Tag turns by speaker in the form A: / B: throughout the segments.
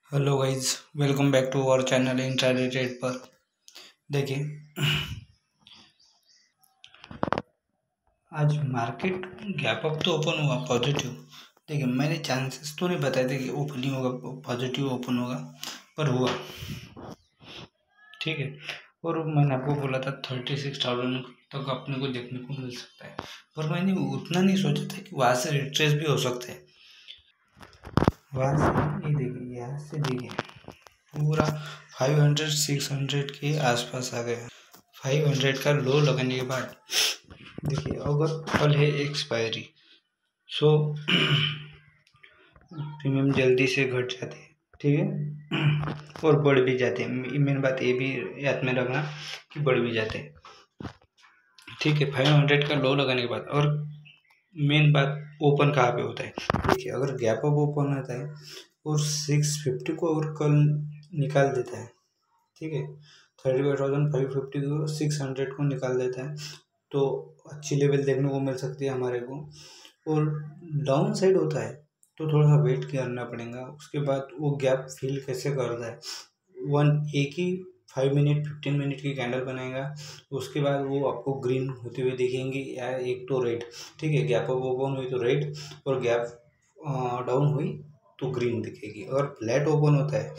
A: Hello guys, welcome back to our channel intraday trade पर। देखिए, आज मार्केट गैप अप तो ओपन हुआ पॉजिटिव। देखिए, मैंने चांसेस तो नहीं बताए थे कि ओपनिंग होगा पॉजिटिव ओपन होगा, पर हुआ। ठीक है, और मैंने आपको बोला था 36,000 तक अपने को देखने को मिल सकता है, पर मैंने उतना नहीं सोचा था कि वहाँ से रिट्रेस भी हो सकता है। वहाँ से ये देखिए, यहाँ से देखिए पूरा 500 600 के आसपास आ गया। 500 का लो लगने के बाद देखिए, अगर कल है एक्सपायरी, सो प्रीमियम जल्दी से घट जाते हैं। ठीक है, और बढ़ भी जाते हैं। मेन बात ये भी याद में रखना कि बढ़ भी जाते हैं। ठीक है, 500 का लो लगाने के बाद, और मेन बात ओपन कहाँ पे होता है। देखिए, अगर गैप अप ओपन होता है और 650 को अगर कल निकाल देता है, ठीक है, 35,550 को 600 को निकाल देता है, तो अच्छी लेवल देखने को मिल सकती है हमारे को। और डाउन साइड होता है तो थोड़ा सा वेट करना पड़ेगा। उसके बाद वो गैप फिल कैसे करता है, एक ही 5 मिनट 15 मिनट की कैंडल बनाएगा, उसके बाद वो आपको ग्रीन होते हुए दिखेंगे, या एक तो रेड। ठीक है, गैप अप ओपन हुई तो रेड, और गैप डाउन हुई तो ग्रीन दिखेगी। अगर फ्लैट ओपन होता है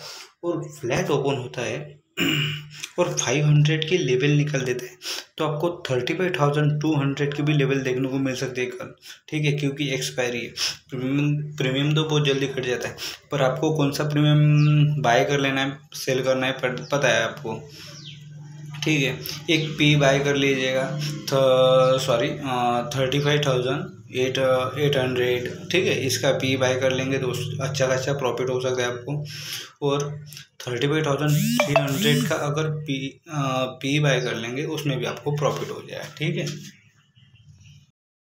A: और 500 के लेवल निकल देता है, तो आपको 35,200 की भी लेवल देखने को मिल सकती है कल। ठीक है, क्योंकि एक्सपायरी है। प्रीमियम तो बहुत जल्दी कट जाता है, पर आपको कौन सा प्रीमियम बाय कर लेना है, सेल करना है, पता है आपको। ठीक है, एक पी बाय कर लीजिएगा, 35,800। ठीक है, इसका पी बाय कर लेंगे तो अच्छा खासा प्रॉफिट हो सकता है आपको। और 35,300 का अगर पी बाय कर लेंगे, उसमें भी आपको प्रॉफिट हो जाएगा। ठीक है।